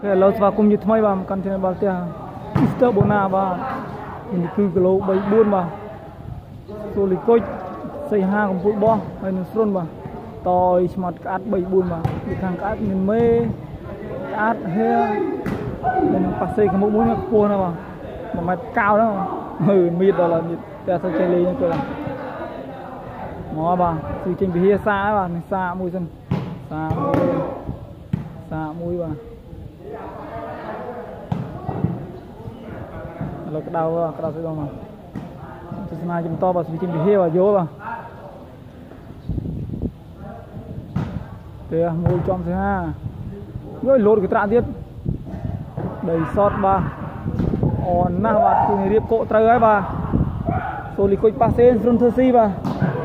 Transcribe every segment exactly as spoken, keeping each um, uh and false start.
cái lâu vào cùng như thay vào căn thì bao tia Mister Bona và mình cứ cái lô bảy buôn mà số lịch coi xây ha cùng bút bom hay nó xuân mà tôi smart card bảy buôn mà đi thằng card mình mê card he mình phát xây cái mũ mũi nó cua nó mà mà mặt cao đó ừ mịt đó là mịt để sao chơi lên như là ngó bà sự trình bị hia xa bà xa mũi dân xa mũi xa mũi bà là cái đau cái đau sẽ đâu mà chúng ta chấm to vào sự trình bị hia và vô bà kìa mũi trong thứ ha rồi lột cái trạm tiếp đầy sót bà on na bà từ ngày điệp cộ trời ấy bà số lịch coi pasen run thơ si bà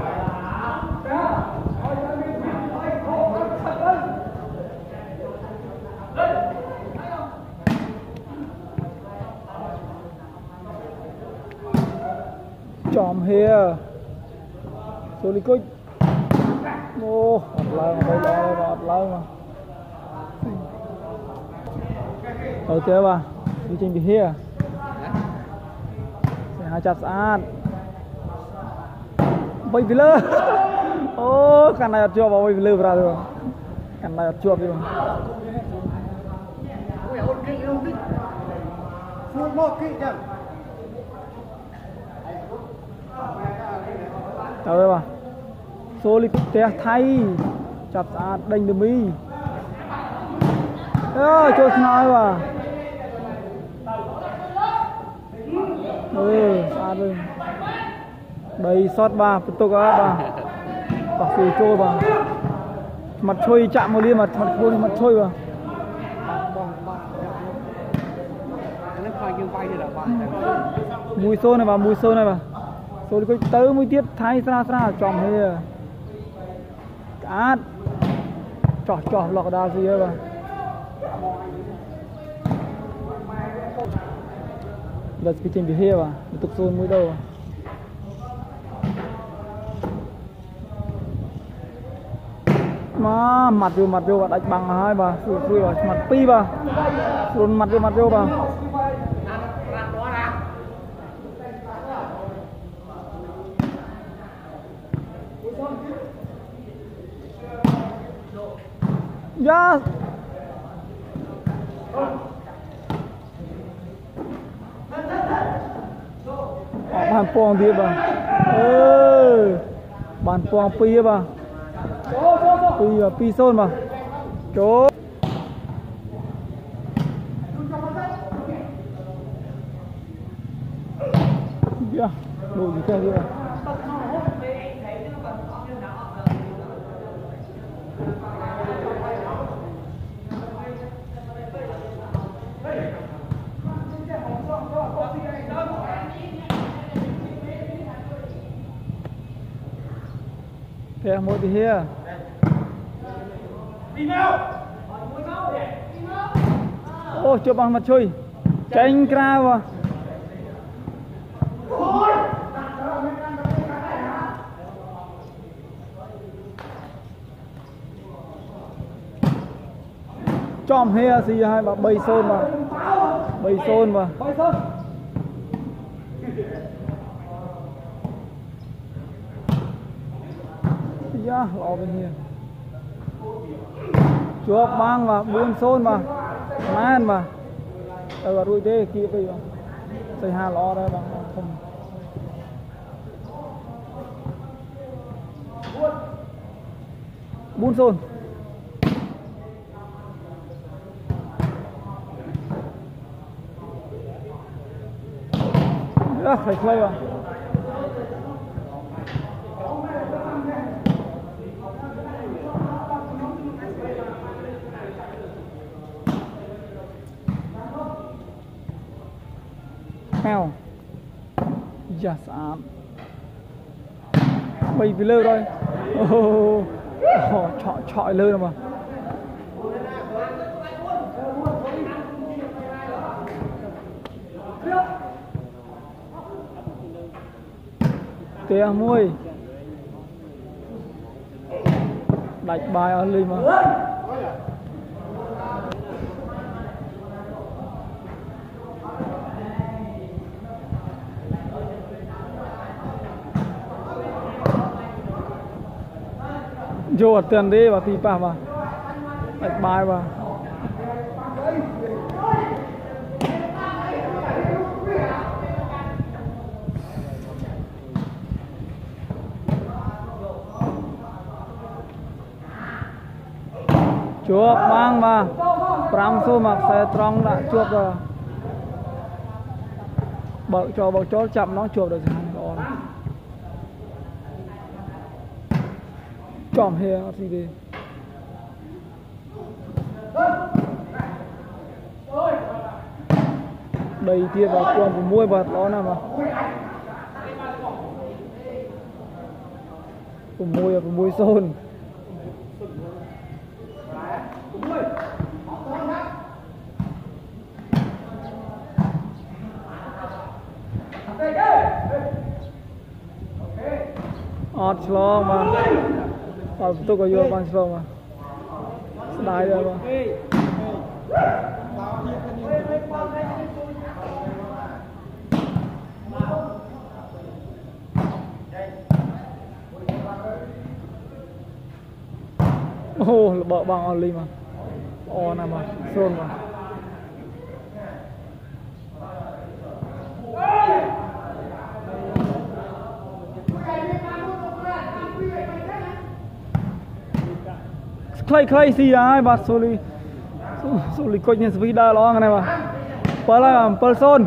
chòm here số lịch coi ô ọt lâu mà bây giờ ọt lâu mà ok bà đi trình bị here hai chặt sát bay đi lơ ô cái này chưa vào bay đi lơ ra rồi cái này chưa đi trời ơi số lịch té thay chặt sát đánh được mi ơ chơi nói bà ừ xa rồi đây sót ba tiếp tục á bà bà phù trôi bà mặt trôi chạm một liên mặt mặt trôi mặt trôi bà mùi xô này bà mùi xô này bà xô đi tới mới tiếp thay ra ra chòm thế cát trò trò lọt đa gì ấy bà là cái trên bị heo à, tục xôn mũi đầu mà mặt vô mặt vô và đánh bằng hai bà, phủi phủi vào mặt pi bà, luôn mặt vô mặt vô bà, yes. Bàn poang dia bang, eh, bàn poang pi bang, pi pi son bang, chỗ, ya, đồ gì thế kia, kìa một thì here ô chụp bằng mặt chui tranh ra vào chòm here gì hai bà bay xôn mà bay xôn mà ya lo bên here chuột băng mà buôn xôn mà man mà tao vào đuôi thế kia bây giờ xây hà lo đây bằng không buôn xôn ya phải play vào heo dạ sám bay vì lơ rồi oh, oh, chọi chọi lơ mà kìa môi đạch bài ở ly mà vô tiền đi và tí pa vào bạch bài vào chuột mang mà pram số mặc xe trong đã chuột rồi bợ cho bợ chó chậm nó chuột được hàng còn chòm hè gì đi đầy kia vào con của môi bật đó nào mà của môi của môi xôn ọt slow mà ọt tôi có vô bằng slow mà đai rồi mà ô oh, bợ bằng only mà o nào mà xôn mà clay clay gì ai bà soli soli coi như vida lo cái này mà phải là person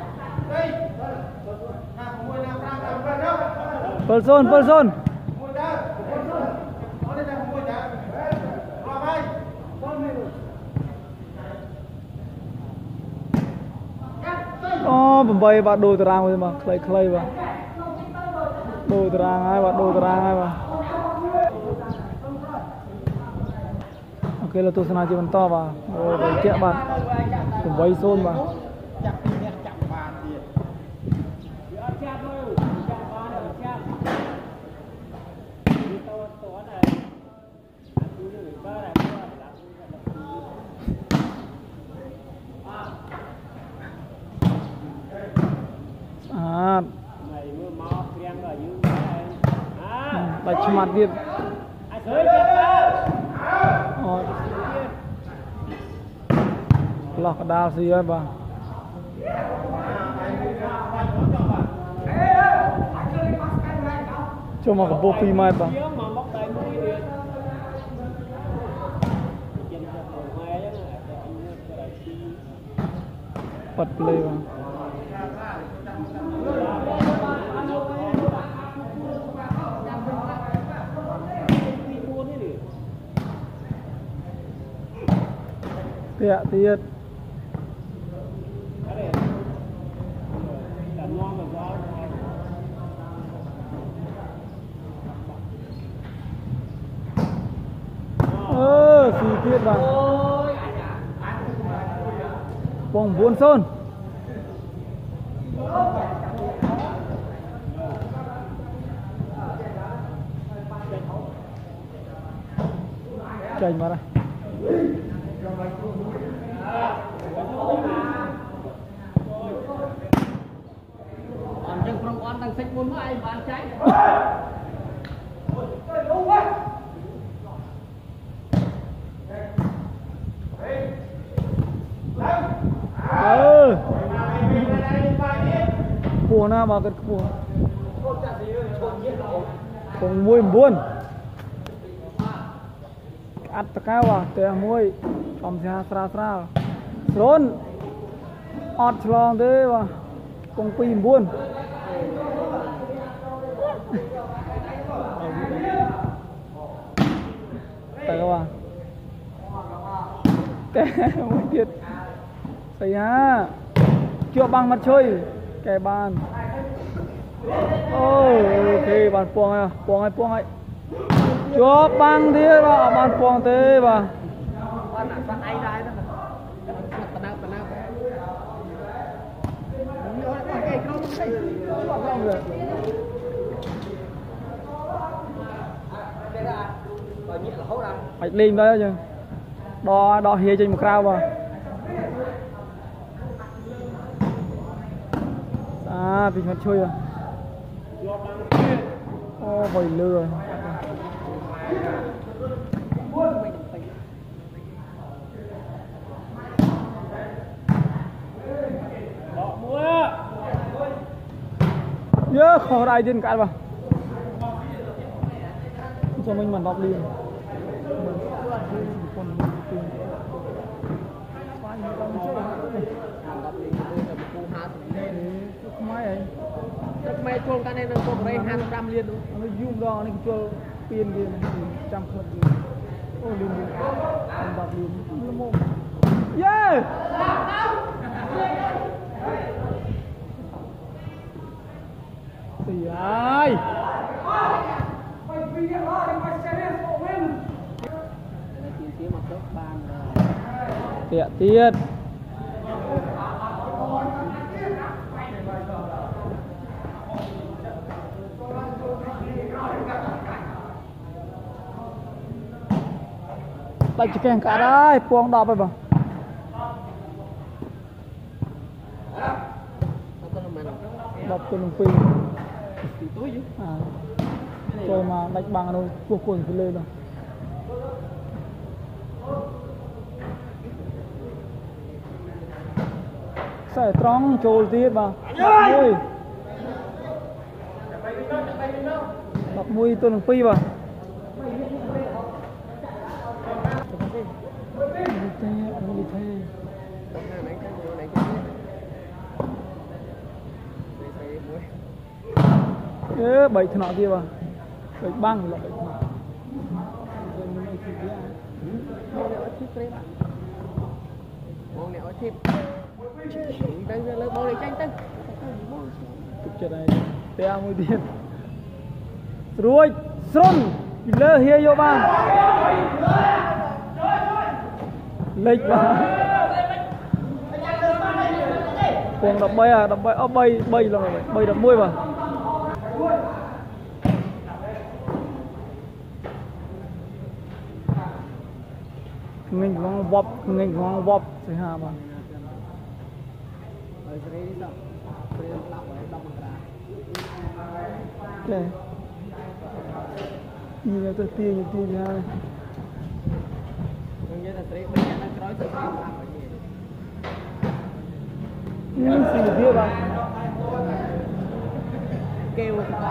person person oh bầm bay bà đôi tàng rồi mà clay clay mà đôi tàng ai bà đôi tàng ai mà Oke là tôi sẽ nói chuyện to và rồi để chạy bạn cùng vây xôn mà à bạch mặt đi lọc đào gì ấy bà cho mà có bộ phim mai bà bật lên bà tiệt tiệt ơ xì tiệt bà vòng buôn sơn chành vào đây còn chân không on đang xích muốn ai bán cháy ừ buồn à bà cái buồn còn môi buồn ăn tất cả vào tè môi còn xa xa xa rốn ọt lòng thế mà cùng pin buồn tại các bạn cái mới thiệt xây ha chưa bằng mặt chơi cái bàn oh ok bàn buông à buông hay buông hay chưa bằng thế mà bàn buông thế mà phải lên đấy chứ đo đo hia trên một rau mà à vì mình chơi à ô hồi lừa nhớ khó đại trên cái vào cho mình mà đọc liền máy ấy máy chuông cái này nó có đây hai trăm liên luôn nó zoom đo nó cho tiền gì trăm phần gì ô liền liền đọc liền nó mồm yeah thì ai tiện tiết lại chỉ kèn cả đấy buông đọc rồi bà đọc từ lồng pin à rồi mà đánh bằng đâu cuộc cuồng cứ lên rồi sẽ trống trồi tiết bà đọc mùi đọc mùi từ lồng pin bà ê bảy thằng nọ kia mà bảy băng là bảy thằng nọ mong này ở thêm đang lấy bóng để tranh tăng tục chuyện này té môi tiền rồi xuân lơ hia vô ba lệch ba cuồng đập bay à đập bay ốc bay bay là bay đập môi mà mình có vấp mình có vấp thì hà mà ok nhìn là tôi tiêu như tiêu như hai nhưng gì tiêu bạn kêu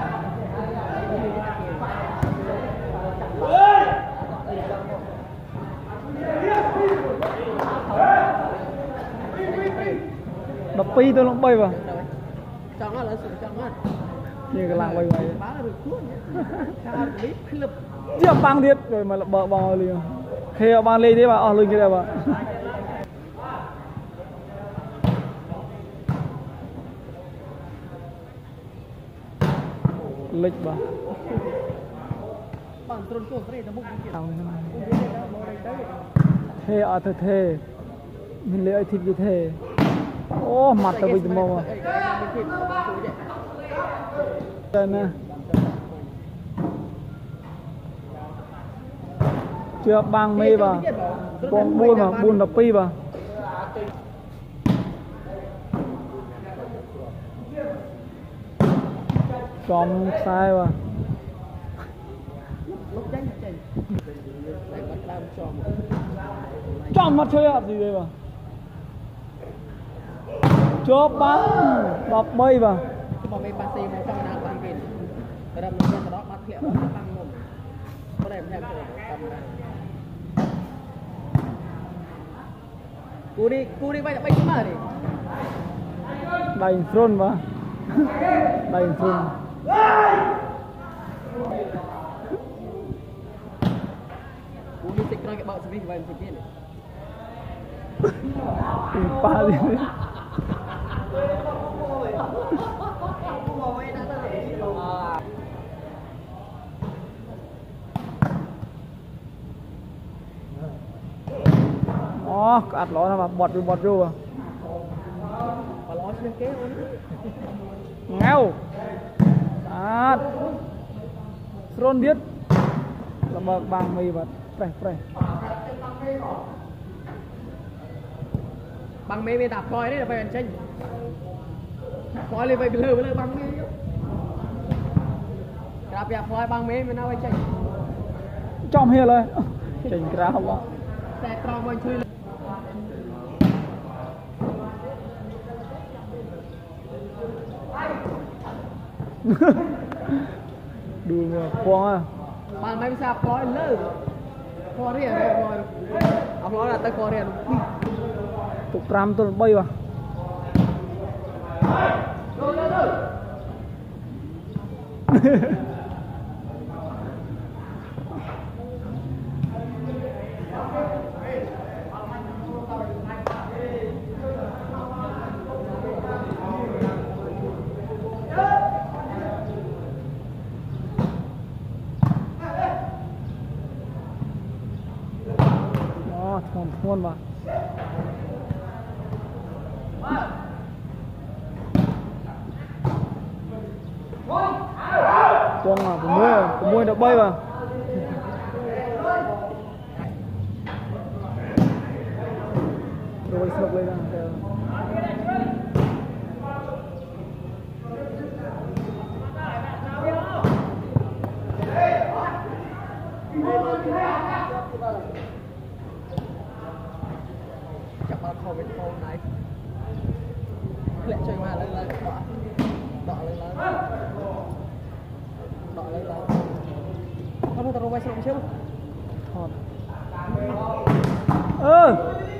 đập pi tôi nó bay vào chọn nó là sự chọn nó như cái làng bay bay bá được cuốn sao clip clip chưa băng điết rồi mà bờ bò liền khi ở ban lên đấy bà ở lên kia bà lịch bà bằng trôn trôn cái này nó thề ở thề thề mình lấy thịt gì thề ô mặt tao bị mồm à đây nè chưa băng mê bà con buôn mà buôn đập pi bà chom sai bà chom mắt chơi gì đây bà chốt bắn đập bay bà mà mấy bác sĩ mà trong nào băng kìn cái đó mình cái đó bắt hiện nó băng luôn có đẹp thêm rồi cầm ra cú đi cú đi bay đã bay chứ mà đi đầy front bà đầy front cú đi xịt cái bạo xịt vậy xịt kia này pa đi ó cắt ló nó mà bọt rồi bọt rồi mà ló xuyên kế luôn ngao cắt trôn biết là bờ bằng mì vật phải phải bằng mê mê đạp coi đấy là phải ăn chênh coi lên vậy bị lừa với lừa bằng mê đạp đạp coi bằng mê mê nào phải chênh trong here rồi chỉnh ra không ạ xe tròn mình chơi đường khoan à bạn mấy sao có lơ có riêng rồi ông nói là tới có riêng tục ram tôi bay vào thon thon vào con à của môi của môi đã bay vào rồi sập lên chặt vào khâu bên khâu này lẹ chơi mà lên lên đỏ đỏ lên lên đỏ lên lên không tao quay xong chưa thọt ơ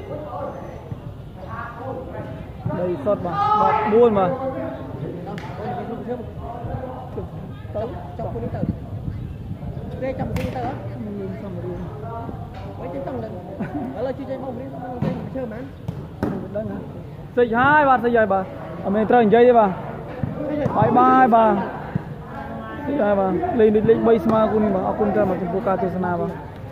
đây sọt mà bọt buôn mà trong trong khu đi tử đây trong khu đi tử mấy cái tầng đó là chưa chơi bóng đi không chơi mà xích hai bạn xích hai bà ở mình trời chơi đi bà bye bye bà xích hai bà lên lên lên bay smart kun bà akun tra mà chúng ta chơi sana bà